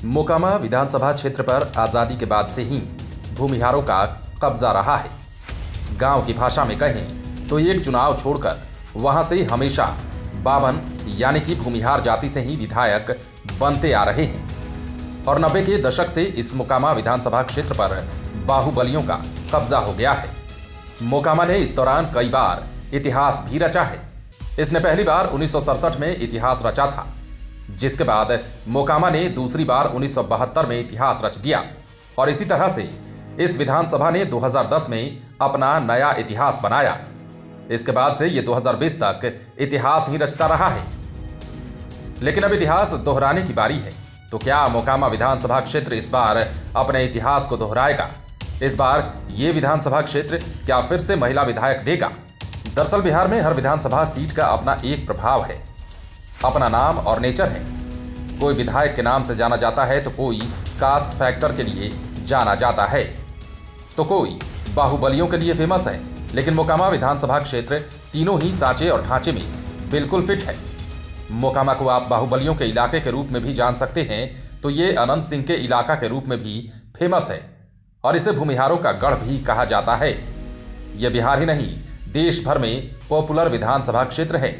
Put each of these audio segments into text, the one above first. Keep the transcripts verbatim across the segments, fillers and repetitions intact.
मोकामा विधानसभा क्षेत्र पर आजादी के बाद से ही भूमिहारों का कब्जा रहा है। गांव की भाषा में कहें तो एक चुनाव छोड़कर वहां से हमेशा बावन यानी कि भूमिहार जाति से ही विधायक बनते आ रहे हैं और नब्बे के दशक से इस मोकामा विधानसभा क्षेत्र पर बाहुबलियों का कब्जा हो गया है। मोकामा ने इस दौरान कई बार इतिहास भी रचा है। इसने पहली बार उन्नीस सौ सड़सठ में इतिहास रचा था, जिसके बाद मोकामा ने दूसरी बार उन्नीस सौ बहत्तर में इतिहास रच दिया और इसी तरह से इस विधानसभा ने दो हज़ार दस में अपना नया इतिहास बनाया। इसके बाद से ये दो हज़ार बीस तक इतिहास ही रचता रहा है। लेकिन अब इतिहास दोहराने की बारी है, तो क्या मोकामा विधानसभा क्षेत्र इस बार अपने इतिहास को दोहराएगा? इस बार ये विधानसभा क्षेत्र क्या फिर से महिला विधायक देगा? दरअसल बिहार में हर विधानसभा सीट का अपना एक प्रभाव है, अपना नाम और नेचर है। कोई विधायक के नाम से जाना जाता है तो कोई कास्ट फैक्टर के लिए जाना जाता है, तो कोई बाहुबलियों के लिए फेमस है। लेकिन मोकामा विधानसभा क्षेत्र तीनों ही सांचे और ढांचे में बिल्कुल फिट है। मोकामा को आप बाहुबलियों के इलाके के रूप में भी जान सकते हैं, तो ये अनंत सिंह के इलाका के रूप में भी फेमस है और इसे भूमिहारों का गढ़ भी कहा जाता है। यह बिहार ही नहीं, देश भर में पॉपुलर विधानसभा क्षेत्र है।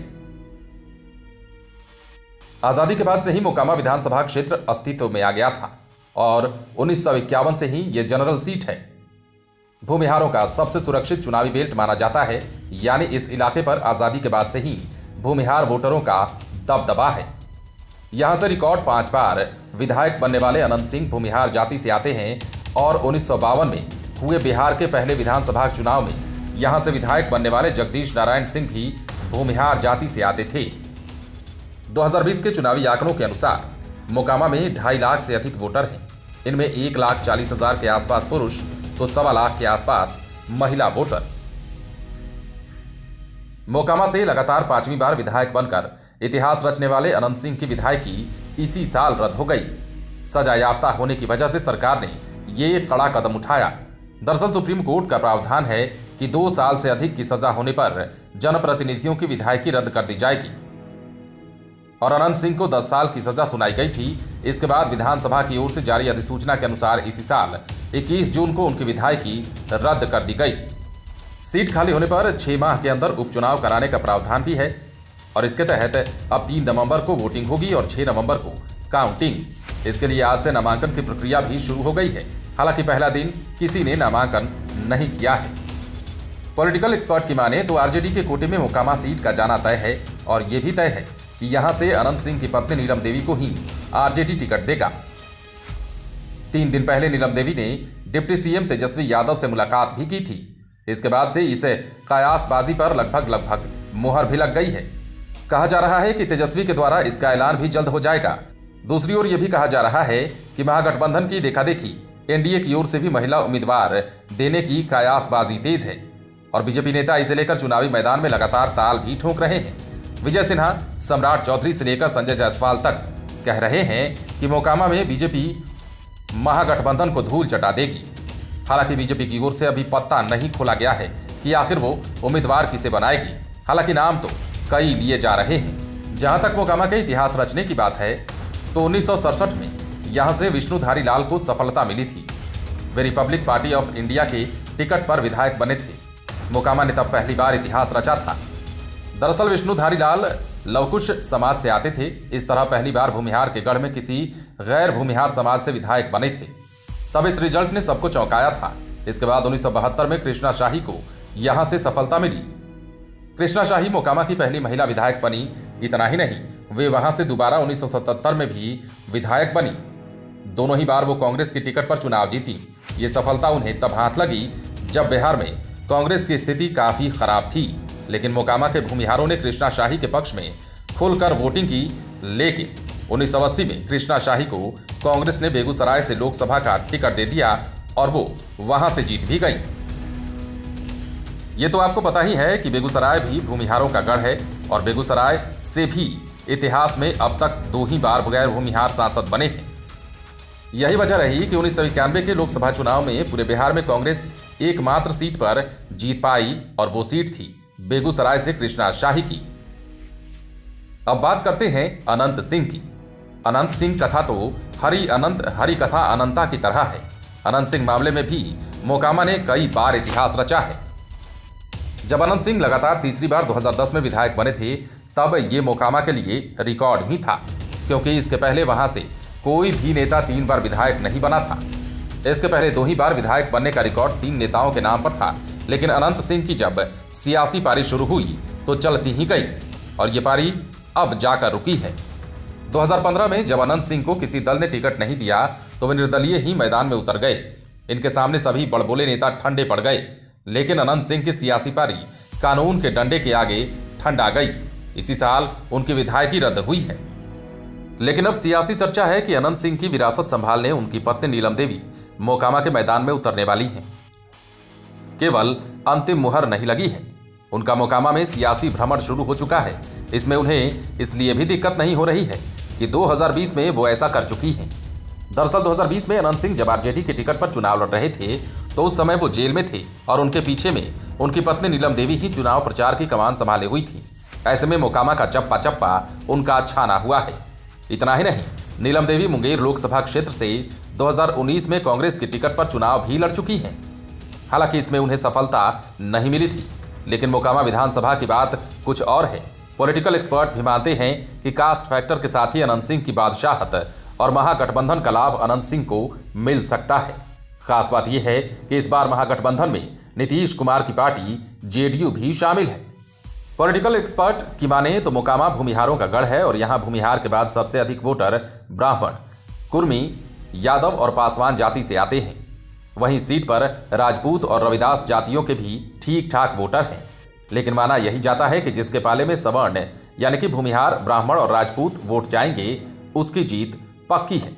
आजादी के बाद से ही मोकामा विधानसभा क्षेत्र अस्तित्व में आ गया था और उन्नीस सौ इक्यावन से ही यह जनरल सीट है। भूमिहारों का सबसे सुरक्षित चुनावी बेल्ट माना जाता है, यानी इस इलाके पर आजादी के बाद से ही भूमिहार वोटरों का दबदबा है। यहां से रिकॉर्ड पांच बार विधायक बनने वाले अनंत सिंह भूमिहार जाति से आते हैं और उन्नीस सौ बावन में हुए बिहार के पहले विधानसभा चुनाव में यहां से विधायक बनने वाले जगदीश नारायण सिंह भी भूमिहार जाति से आते थे। दो हज़ार बीस के चुनावी आंकड़ों के अनुसार मोकामा में ढाई लाख से अधिक वोटर हैं। इनमें एक लाख चालीस हजार के आसपास पुरुष तो सवा लाख के आसपास महिला वोटर। मोकामा से लगातार पांचवी बार विधायक बनकर इतिहास रचने वाले अनंत सिंह की विधायकी इसी साल रद्द हो गई। सजा याफ्ता होने की वजह से सरकार ने ये कड़ा कदम उठाया। दरअसल सुप्रीम कोर्ट का प्रावधान है कि दो साल से अधिक की सजा होने पर जनप्रतिनिधियों की विधायकी रद्द कर दी जाएगी और अनंत सिंह को दस साल की सजा सुनाई गई थी। इसके बाद विधानसभा की ओर से जारी अधिसूचना के अनुसार इसी साल इक्कीस जून को उनकी विधायकी रद्द कर दी गई। सीट खाली होने पर छह माह के अंदर उपचुनाव कराने का प्रावधान भी है और इसके तहत अब तीन नवंबर को वोटिंग होगी और छह नवंबर को काउंटिंग। इसके लिए आज से नामांकन की प्रक्रिया भी शुरू हो गई है। हालांकि पहला दिन किसी ने नामांकन नहीं किया है। पॉलिटिकल एक्सपर्ट की माने तो आरजेडी के कोटे में मोकामा सीट का जाना तय है और यह भी तय है कि यहां से अनंत सिंह की पत्नी नीलम देवी को ही आरजेडी टिकट देगा। तीन दिन पहले नीलम देवी ने डिप्टी सीएम तेजस्वी यादव से मुलाकात भी की थी। इसके बाद से इसे कयासबाजी पर लगभग लगभग मुहर भी लग गई है। कहा जा रहा है कि तेजस्वी के द्वारा इसका ऐलान भी जल्द हो जाएगा। दूसरी ओर यह भी कहा जा रहा है कि महागठबंधन की देखा-देखी एनडीए की ओर से भी महिला उम्मीदवार देने की कयासबाजी तेज है और बीजेपी नेता इसे लेकर चुनावी मैदान में लगातार ताल भी ठोक रहे हैं। विजय सिन्हा, सम्राट चौधरी से लेकर संजय जायसवाल तक कह रहे हैं कि मोकामा में बीजेपी महागठबंधन को धूल चटा देगी। हालांकि बीजेपी की ओर से अभी पत्ता नहीं खोला गया है कि आखिर वो उम्मीदवार किसे बनाएगी। हालांकि नाम तो कई लिए जा रहे हैं। जहां तक मोकामा के इतिहास रचने की बात है तो उन्नीस सौ सड़सठ में यहां से विष्णुधारी लाल को सफलता मिली थी। वे रिपब्लिक पार्टी ऑफ इंडिया के टिकट पर विधायक बने थे। मोकामा ने तब पहली बार इतिहास रचा था। दरअसल विष्णुधारी लाल लवकुश समाज से आते थे। इस तरह पहली बार भूमिहार के गढ़ में किसी गैर भूमिहार समाज से विधायक बने थे। तब इस रिजल्ट ने सबको चौंकाया था। इसके बाद उन्नीस सौ बहत्तर में कृष्णा शाही को यहां से सफलता मिली। कृष्णा शाही मोकामा की पहली महिला विधायक बनी। इतना ही नहीं, वे वहां से दोबारा उन्नीस सौ सतहत्तर में भी विधायक बनी। दोनों ही बार वो कांग्रेस की टिकट पर चुनाव जीती। ये सफलता उन्हें तब हाथ लगी जब बिहार में कांग्रेस की स्थिति काफी खराब थी। लेकिन मोकामा के भूमिहारों ने कृष्णा शाही के पक्ष में खुलकर वोटिंग की। लेकिन उन्नीस सौ अस्सी में कृष्णा शाही को कांग्रेस ने बेगूसराय से लोकसभा का टिकट दे दिया और वो वहां से जीत भी गई। ये तो आपको पता ही है कि बेगूसराय भी भूमिहारों का गढ़ है और बेगूसराय से भी इतिहास में अब तक दो ही बार गैर भूमिहार सांसद बने हैं। यही वजह रही कि उन्नीस सौ इक्यानवे के लोकसभा चुनाव में पूरे बिहार में कांग्रेस एकमात्र सीट पर जीत पाई और वो सीट थी बेगूसराय से कृष्णा शाही की। अब बात करते हैं अनंत सिंह की। अनंत सिंह कथा तो हरि अनंत हरि कथा अनंता की तरह है। अनंत सिंह मामले में भी मोकामा ने कई बार इतिहास रचा है। जब अनंत सिंह लगातार तीसरी बार दो हज़ार दस में विधायक बने थे तब ये मोकामा के लिए रिकॉर्ड ही था, क्योंकि इसके पहले वहां से कोई भी नेता तीन बार विधायक नहीं बना था। इसके पहले दो ही बार विधायक बनने का रिकॉर्ड तीन नेताओं के नाम पर था, लेकिन अनंत सिंह की जब सियासी पारी शुरू हुई तो चलती ही गई और ये पारी अब जाकर रुकी है। दो हज़ार पंद्रह में जब अनंत सिंह को किसी दल ने टिकट नहीं दिया तो वे निर्दलीय ही मैदान में उतर गए। इनके सामने सभी बड़बोले नेता ठंडे पड़ गए, लेकिन अनंत सिंह की सियासी पारी कानून के डंडे के आगे ठंडा गई। इसी साल उनकी विधायकी रद्द हुई है। लेकिन अब सियासी चर्चा है कि अनंत सिंह की विरासत संभालने उनकी पत्नी नीलम देवी मोकामा के मैदान में उतरने वाली हैं। केवल अंतिम मुहर नहीं लगी है, उनका मोकामा में सियासी भ्रमण शुरू हो चुका है। इसमें उन्हें इसलिए भी दिक्कत नहीं हो रही है कि दो हज़ार बीस में वो ऐसा कर चुकी हैं। दरअसल दो हज़ार बीस में अनंत सिंह जब आरजेडी के टिकट पर चुनाव लड़ रहे थे तो उस समय वो जेल में थे और उनके पीछे में उनकी पत्नी नीलम देवी ही चुनाव प्रचार की कमान संभाले हुई थी। ऐसे में मोकामा का चप्पा चप्पा उनका छाना हुआ है। इतना ही नहीं, नीलम देवी मुंगेर लोकसभा क्षेत्र से दो हज़ार उन्नीस में कांग्रेस के टिकट पर चुनाव भी लड़ चुकी हैं। हालांकि इसमें उन्हें सफलता नहीं मिली थी, लेकिन मोकामा विधानसभा की बात कुछ और है। पॉलिटिकल एक्सपर्ट भी मानते हैं कि कास्ट फैक्टर के साथ ही अनंत सिंह की बादशाहत और महागठबंधन का लाभ अनंत सिंह को मिल सकता है। खास बात यह है कि इस बार महागठबंधन में नीतीश कुमार की पार्टी जेडीयू भी शामिल है। पॉलिटिकल एक्सपर्ट की माने तो मोकामा भूमिहारों का गढ़ है और यहां भूमिहार के बाद सबसे अधिक वोटर ब्राह्मण, कुर्मी, यादव और पासवान जाति से आते हैं। वहीं सीट पर राजपूत और रविदास जातियों के भी ठीक ठाक वोटर हैं। लेकिन माना यही जाता है कि जिसके पाले में सवर्ण यानी कि भूमिहार, ब्राह्मण और राजपूत वोट जाएंगे उसकी जीत पक्की है।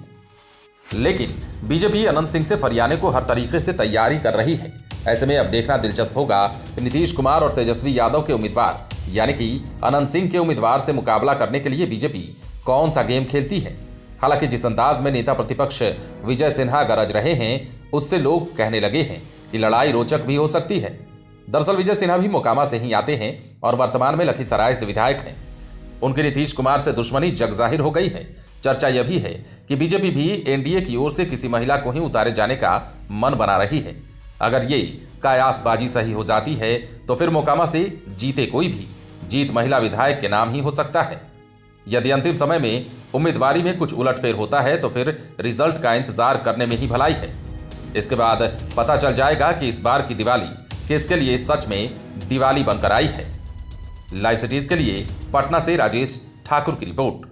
लेकिन बीजेपी अनंत सिंह से फरियाने को हर तरीके से तैयारी कर रही है। ऐसे में अब देखना दिलचस्प होगा कि नीतीश कुमार और तेजस्वी यादव के उम्मीदवार यानी कि अनंत सिंह के उम्मीदवार से मुकाबला करने के लिए बीजेपी कौन सा गेम खेलती है। हालांकि जिस अंदाज में नेता प्रतिपक्ष विजय सिन्हा गरज रहे हैं उससे लोग कहने लगे हैं कि लड़ाई रोचक भी हो सकती है। दरअसल विजय सिन्हा भी मोकामा से ही आते हैं और वर्तमान में लखीसराय से विधायक हैं। उनकी नीतीश कुमार से दुश्मनी जग जाहिर हो गई है। चर्चा यह भी है कि बीजेपी भी एनडीए की ओर से किसी महिला को ही उतारे जाने का मन बना रही है। अगर ये कयासबाजी सही हो जाती है तो फिर मोकामा से जीते कोई भी, जीत महिला विधायक के नाम ही हो सकता है। यदि अंतिम समय में उम्मीदवारी में कुछ उलटफेर होता है तो फिर रिजल्ट का इंतजार करने में ही भलाई है। इसके बाद पता चल जाएगा कि इस बार की दिवाली किसके लिए सच में दिवाली बनकर आई है। लाइव सिटीज के लिए पटना से राजेश ठाकुर की रिपोर्ट।